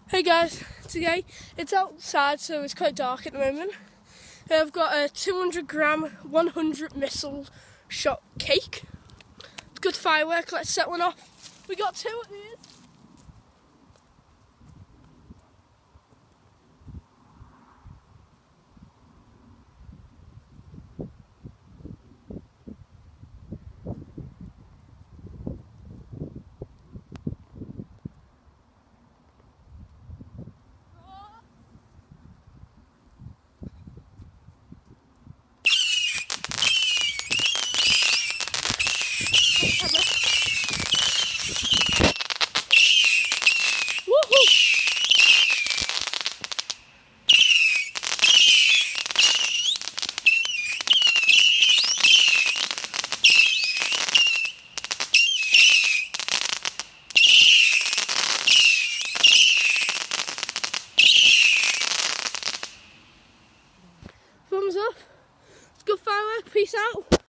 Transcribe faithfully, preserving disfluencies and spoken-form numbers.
Hey guys, today it's outside so it's quite dark at the moment. I've got a two hundred gram one hundred missile shot cake. It's good firework, let's set one off. We got two here. Thumbs up. It's good firework. Peace out.